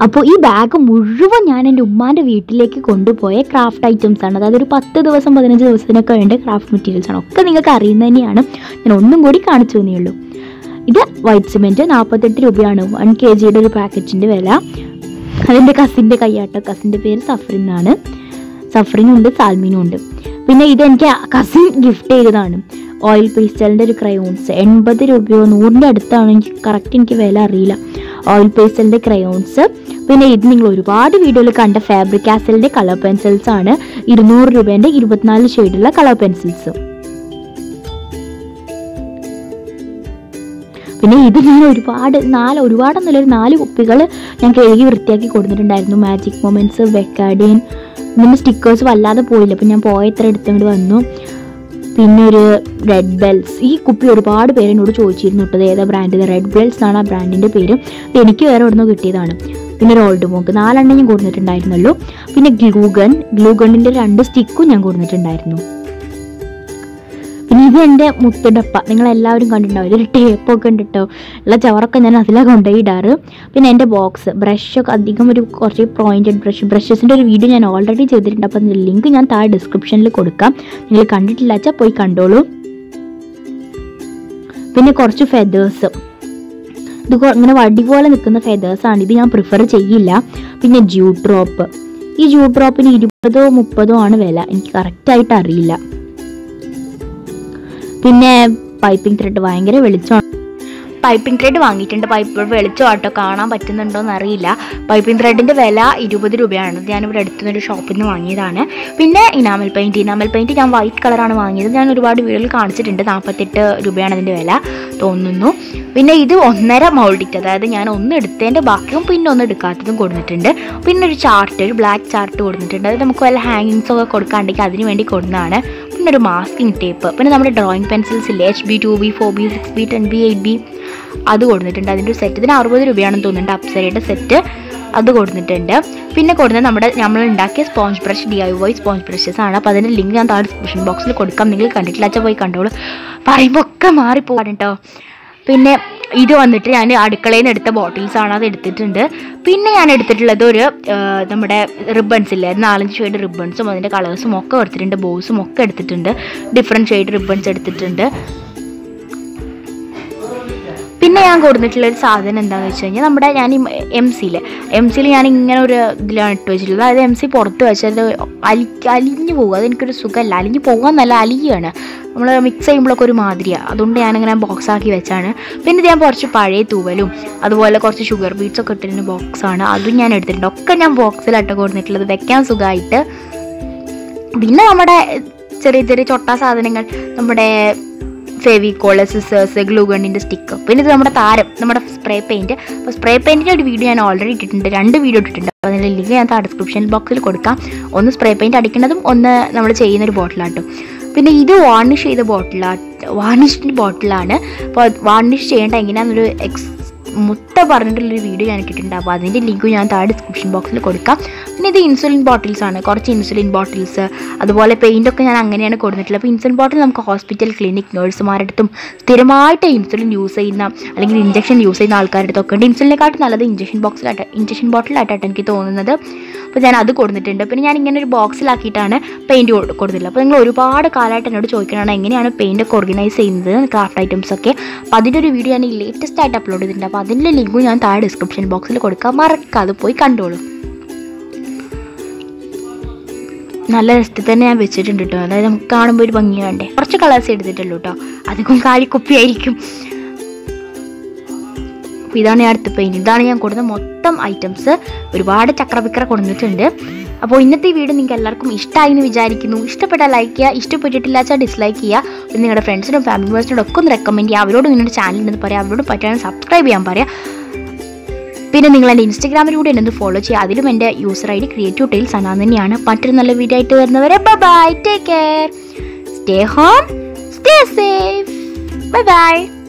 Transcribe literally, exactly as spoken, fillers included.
അപ്പോൾ ഈ ബാഗ് മുഴുവൻ ഞാൻ എൻ്റെ ഉമ്മാൻ്റെ വീട്ടിലേക്ക് കൊണ്ടുപോയ ക്രാഫ്റ്റ് ഐറ്റംസ് ആണ്. അതായത് ഒരു പത്ത് ദിവസം പതിനഞ്ച് ദിവസത്തിനൊക്കെ വേണ്ട ക്രാഫ്റ്റ് മെറ്റീരിയൽസ് ആണ്. ഒക്കെ നിങ്ങൾക്ക് അറിയുന്നത് തന്നെയാണ്, ഞാൻ ഒന്നും കൂടി കാണിച്ചു തന്നേ ഉള്ളൂ. ഇത് വൈറ്റ് സിമെൻറ്റ് നാൽപ്പത്തെട്ട് രൂപയാണ് വൺ കെ ജിയുടെ ഒരു പാക്കറ്റിൻ്റെ വില. അതിൻ്റെ കസിൻ്റെ കയ്യാട്ടോ, കസിൻ്റെ പേര് സഫറിൻ എന്നാണ്. സഫറിനും ഉണ്ട് സാൽമീനും ഉണ്ട്. പിന്നെ ഇത് എനിക്ക് കസിൻ ഗിഫ്റ്റ് ചെയ്തതാണ്. ഓയിൽ പേസ്റ്റലിൻ്റെ ഒരു ക്രയോൺസ് എൺപത് രൂപയോ നൂറിൻ്റെ അടുത്താണ്, എനിക്ക് കറക്റ്റ് എനിക്ക് വില അറിയില്ല. ഓയിൽ പേസ്റ്റലിൻ്റെ ക്രയോൺസ്. പിന്നെ ഇത് നിങ്ങൾ ഒരുപാട് വീഡിയോയിൽ കണ്ട ഫാബ്രിക് കാസലിൻ്റെ കളർ പെൻസിൽസ് ആണ്. ഇരുന്നൂറ് രൂപേൻ്റെ ഇരുപത്തിനാല് ഷെയ്ഡുള്ള കളർ പെൻസിൽസ്. പിന്നെ ഇത് ഞാൻ ഒരുപാട് നാല് ഒരുപാടൊന്നുമില്ല ഒരു നാല് കുപ്പികൾ ഞാൻ കഴുകി വൃത്തിയാക്കി കൊടുത്തിട്ടുണ്ടായിരുന്നു. മാജിക് മൊമെൻറ്റ്സ്, വെക്കാഡിയൻ, ഇതിൻ്റെ സ്റ്റിക്കേഴ്സ് വല്ലാതെ പോയില്ല, അപ്പം ഞാൻ പോയ എത്ര എടുത്തുകൊണ്ട് വന്നു. പിന്നെ ഒരു റെഡ് ബെൽസ്. ഈ കുപ്പി ഒരുപാട് പേര് എന്നോട് ചോദിച്ചിരുന്നു കേട്ടത് ഏതാ ബ്രാൻഡ്. റെഡ് ബെൽസ് എന്നാണ് ആ ബ്രാൻഡിൻ്റെ പേര്. എനിക്ക് വേറെ എവിടെ നിന്നോ കിട്ടിയതാണ്. പിന്നെ ഒരു ഓൾഡ് മോക്ക് നാലെണ്ണം ഞാൻ കൊടുത്തിട്ടുണ്ടായിരുന്നല്ലോ. പിന്നെ ഗ്ലൂഗൺ ഗ്ലൂഗണിൻ്റെ രണ്ട് സ്റ്റിക്കും ഞാൻ കൊടുത്തിട്ടുണ്ടായിരുന്നു. പിന്നെ ഇത് എൻ്റെ മുത്തുഡപ്പ, നിങ്ങളെല്ലാവരും കണ്ടിട്ടുണ്ടാവും. ഇതൊരു ടേപ്പൊക്കെ ഉണ്ട് കേട്ടോ, ഉള്ള ചവറൊക്കെ ഞാൻ അതിലാണ് കൊണ്ടുപോയി ഇടാറ്. പിന്നെ എൻ്റെ ബോക്സ് ബ്രഷൊക്കെ അധികം ഒരു കുറച്ച് പോയിൻറ്റഡ് ബ്രഷ് ബ്രഷസിൻ്റെ ഒരു വീഡിയോ ഞാൻ ഓൾറെഡി ചെയ്തിട്ടുണ്ട്. അപ്പം അതിൻ്റെ ലിങ്ക് ഞാൻ താഴെ ഡിസ്ക്രിപ്ഷനിൽ കൊടുക്കാം, നിങ്ങൾ കണ്ടിട്ടില്ല വെച്ചാൽ പോയി കണ്ടോളൂ. പിന്നെ കുറച്ച് ഫെദേഴ്സ്, ഇത് ഇങ്ങനെ വടി പോലെ നിൽക്കുന്ന ഫെദേഴ്സാണ്, ഇത് ഞാൻ പ്രിഫർ ചെയ്യില്ല. പിന്നെ ജൂ ഡ്രോപ്പ്, ഈ ജൂ ഡ്രോപ്പിന് ഇരുപതോ മുപ്പതോ ആണ് വില, എനിക്ക് കറക്റ്റായിട്ട് അറിയില്ല. പിന്നെ പൈപ്പിംഗ് ത്രെഡ്, ഭയങ്കര വെളിച്ചമാണ്. പൈപ്പിംഗ് ത്രെഡ് വാങ്ങിയിട്ടുണ്ട്. പൈപ്പ് വെളിച്ചം ആട്ടോ, കാണാൻ പറ്റുന്നുണ്ടോ എന്നറിയില്ല. പൈപ്പിംഗ് ത്രെഡിൻ്റെ വില ഇരുപത് രൂപയാണ്. ഞാനിവിടെ അടുത്തുനിന്നൊരു ഷോപ്പിൽ നിന്ന് വാങ്ങിയതാണ്. പിന്നെ ഇനാമൽ പെയിൻറ്റ് ഇനാമൽ പെയിൻറ്റ് ഞാൻ വൈറ്റ് കളറാണ് വാങ്ങിയത്. ഞാൻ ഒരുപാട് വീഡിയോയിൽ കാണിച്ചിട്ടുണ്ട്. നാൽപ്പത്തെട്ട് രൂപയാണ് അതിൻ്റെ വില തോന്നുന്നു. പിന്നെ ഇത് ഒന്നര മൗൾഡിറ്റ്, അതായത് ഞാൻ ഒന്ന് എടുത്തതിൻ്റെ ബാക്കിയും പിന്നെ ഒന്ന് എടുക്കാത്തതും കൊടുത്തിട്ടുണ്ട്. പിന്നെ ഒരു ചാർട്ട്, ഒരു ബ്ലാക്ക് ചാർട്ട് കൊടുത്തിട്ടുണ്ട്. അത് നമുക്ക് വല്ല ഹാങ്ങിങ്സൊക്കെ കൊടുക്കാണ്ടെങ്കിൽ അതിന് വേണ്ടി കൊടുക്കുന്നതാണ്. പിന്നെ ഒരു മാസ്കിങ് ടേപ്പ്. പിന്നെ നമ്മുടെ ഡ്രോയിങ് പെൻസിൽസ് ഇല്ലേ, H B two B four B six B ten B eight B അത് കൊടുത്തിട്ടുണ്ട്. അതിൻ്റെ ഒരു സെറ്റ് ഇതിന് അറുപത് രൂപയാണെന്ന് തോന്നുന്നുണ്ട്. അപ്സരയുടെ സെറ്റ് അത് കൊടുത്തിട്ടുണ്ട്. പിന്നെ കൊടുക്കുന്നത് നമ്മുടെ നമ്മൾ ഉണ്ടാക്കിയ sponge brush, D I Y sponge brushes ആണ്. അപ്പോൾ അതിൻ്റെ ലിങ്ക് ഞാൻ താഴെ ഡിസ്ക്രിപ്ഷൻ ബോക്സിൽ കൊടുക്കാം, നിങ്ങൾ കണ്ടിട്ടില്ല വെച്ചാൽ പോയി കണ്ടോളൂ. പറയുമ്പോൾ ഒക്കെ മാറിപ്പോകാൻ കേട്ടോ. പിന്നെ ഇത് വന്നിട്ട് ഞാൻ അടുക്കളയിൽ നിന്ന് എടുത്ത ബോട്ടിൽസാണ്, അത് എടുത്തിട്ടുണ്ട്. പിന്നെ ഞാൻ എടുത്തിട്ടുള്ളത് ഒരു നമ്മുടെ റിബൺസ് ഇല്ലേ, നാലഞ്ച് ഷെയ്ഡ് റിബൺസും അതിൻ്റെ കളേഴ്സും ഒക്കെ എടുത്തിട്ടുണ്ട്. ബോസും ഒക്കെ എടുത്തിട്ടുണ്ട്. ഡിഫറെൻറ്റ് ഷെയ്ഡ് റിബൺസ് എടുത്തിട്ടുണ്ട്. പിന്നെ ഞാൻ കൊടുത്തിട്ടുള്ളൊരു സാധനം എന്താണെന്ന് വെച്ച് കഴിഞ്ഞാൽ നമ്മുടെ ഞാൻ ഈ എം സിയിൽ എം സിയിൽ ഞാൻ ഇങ്ങനെ ഒരു ഇതിലാണ് ഇട്ട് വെച്ചിട്ടുള്ളത്. അതായത് എം സി പുറത്ത് വെച്ചത് അലി അലിഞ്ഞു പോകുക, അതെനിക്കൊരു സുഖമല്ല. അലിഞ്ഞു പോകാമെന്നല്ല, അലിയാണ്. നമ്മൾ മിക്സ് ചെയ്യുമ്പോഴൊക്കെ ഒരു മാതിരിയാണ്. അതുകൊണ്ട് ഞാനിങ്ങനെ ബോക്സാക്കി വെച്ചാണ്. പിന്നെ ഇത് ഞാൻ കുറച്ച് പഴയ തൂവലും അതുപോലെ കുറച്ച് ഷുഗർ ബീറ്റ്സൊക്കെ ഇട്ടിരുന്ന ബോക്സാണ്, അതും ഞാൻ എടുത്തിട്ടുണ്ട്. ഒക്കെ ഞാൻ ബോക്സിലായിട്ട് കൊടുത്തിട്ടുള്ളത്, വെക്കാൻ സുഖമായിട്ട്. പിന്നെ നമ്മുടെ ചെറിയ ചെറിയ ചൊട്ട സാധനങ്ങൾ, നമ്മുടെ ഫെവിക്കോള്, സിസേഴ്സ്, ഗ്ലൂഗണ്ണിൻ്റെ സ്റ്റിക്ക്. പിന്നെ ഇത് നമ്മുടെ താരം, നമ്മുടെ സ്പ്രേ പെയിൻറ്റ്. അപ്പോൾ സ്പ്രേ പെയിൻറ്റിൻ്റെ ഒരു വീഡിയോ ഞാൻ ഓൾറെഡി ഇട്ടിട്ടുണ്ട്, രണ്ട് വീഡിയോ ഇട്ടിട്ടുണ്ട്. അപ്പോൾ അതിൻ്റെ ലിങ്ക് ഞാൻ താഴെ ഡിസ്ക്രിപ്ഷൻ ബോക്സിൽ കൊടുക്കാം. ഒന്ന് സ്പ്രേ പെയിൻറ്റ് അടിക്കുന്നതും ഒന്ന് നമ്മൾ ചെയ്യുന്നൊരു ബോട്ടിലാട്ടും. പിന്നെ ഇത് വാർണിഷ് ചെയ്ത ബോട്ടിലാണ്, വാർണിഷിൻ്റെ ബോട്ടിലാണ്. അപ്പോൾ വാർണിഷ് ചെയ്യേണ്ട എങ്ങനെയാണെന്നൊരു എക്സ് മുത്ത പറഞ്ഞിട്ടുള്ളൊരു വീഡിയോ ഞാൻ ഇട്ടിട്ടുണ്ട്. അപ്പോൾ അതിൻ്റെ ലിങ്ക് ഞാൻ താഴെ ഡിസ്ക്രിപ്ഷൻ ബോക്സിൽ കൊടുക്കാം. പിന്നെ ഇത് ഇൻസുലിൻ ബോട്ടിൽസ് ആണ്, കുറച്ച് ഇൻസുലിൻ ബോട്ടിൽസ്. അതുപോലെ പെയിൻറ്റൊക്കെ ഞാൻ അങ്ങനെയാണ് കൊടുത്തിട്ടുള്ളത്. അപ്പോൾ ഇൻസുലിൻ ബോട്ടിൽ നമുക്ക് ഹോസ്പിറ്റൽ, ക്ലിനിക്, നേഴ്സുമാരുടെ അടുത്തും സ്ഥിരമായിട്ട് ഇൻസുലിൻ യൂസ് ചെയ്യുന്ന അല്ലെങ്കിൽ ഇഞ്ചക്ഷൻ യൂസ് ചെയ്യുന്ന ആൾക്കാരുടെ അടുത്തൊക്കെ ഉണ്ട്. ഇൻസുലിനെക്കാട്ടും നല്ലത് ഇഞ്ചക്ഷൻ ബോക്സിലായിട്ട് ഇഞ്ചക്ഷൻ ബോട്ടിലായിട്ടാണ് എനിക്ക് തോന്നുന്നത്. അപ്പോൾ ഞാൻ അത് കൊടുത്തിട്ടുണ്ട്. പിന്നെ ഞാൻ ഇങ്ങനെ ഒരു ബോക്സിലാക്കിയിട്ടാണ് പെയിൻറ്റ് കൊടുത്തിട്ടുള്ളത്. അപ്പോൾ നിങ്ങൾ ഒരുപാട് കാലമായിട്ട് എന്നോട് ചോദിക്കണതാണ് എങ്ങനെയാണ് പെയിൻറ്റൊക്കെ ഓർഗനൈസ് ചെയ്യുന്നത്, ക്രാഫ്റ്റ് ഐറ്റംസ് ഒക്കെ. അപ്പോൾ അതിൻ്റെ ഒരു വീഡിയോ ഞാൻ ഈ ലേറ്റസ്റ്റ് ആയിട്ട് അപ്ലോഡ് ചെയ്തിട്ടുണ്ട്. അപ്പോൾ അതിൻ്റെ ലിങ്കും ഞാൻ താഴെ ഡിസ്ക്രിപ്ഷൻ ബോക്സിൽ കൊടുക്കാം, മറക്കാതെ പോയി കണ്ടോളൂ. നല്ല രസത്തിൽ തന്നെ ഞാൻ വെച്ചിട്ടുണ്ട് കേട്ടോ. അതായത് നമുക്ക് കാണുമ്പോൾ ഒരു ഭംഗി വേണ്ടേ. കുറച്ച് കളേഴ്സ് എടുത്തിട്ടുള്ളൂ കേട്ടോ, അധികം കാലിക്കുപ്പിയായിരിക്കും. അപ്പോൾ ഇതാണ് ഞാൻ അടുത്ത പെയിൻറ്റ്. ഇതാണ് ഞാൻ കൊടുത്ത മൊത്തം ഐറ്റംസ്. ഒരുപാട് ചക്രവിക്ര കൊടുത്തിട്ടുണ്ട്. അപ്പോൾ ഇന്നത്തെ ഈ വീഡിയോ നിങ്ങൾക്ക് എല്ലാവർക്കും ഇഷ്ടമായി എന്ന് വിചാരിക്കുന്നു. ഇഷ്ടപ്പെട്ടാൽ ലൈക്ക് ചെയ്യുക, ഇഷ്ടപ്പെട്ടിട്ടില്ല വെച്ചാൽ ഡിസ്ലൈക്ക് ചെയ്യുക. പിന്നെ നിങ്ങളുടെ ഫ്രണ്ട്സിനും ഫാമിലി മെമ്പേഴ്സിനോട് ഒക്കെ ഒന്ന് റെക്കമെൻഡ് ചെയ്യുക. അവരോട് നിങ്ങളുടെ ചാനൽ ഉണ്ടെന്ന് പറയാം, അവരോട് പറ്റുകയാണെങ്കിൽ സബ്സ്ക്രൈബ് ചെയ്യാൻ പറയാം. പിന്നെ നിങ്ങൾ എൻ്റെ ഇൻസ്റ്റാഗ്രാമിലൂടെ എന്നെ ഫോളോ ചെയ്യുക, അതിലും എൻ്റെ user I D creative tales അനാ തന്നെയാണ്. മറ്റൊരു നല്ല വീഡിയോ ആയിട്ട് വരുന്നവരെ bye, take care, stay home, stay safe, bye by.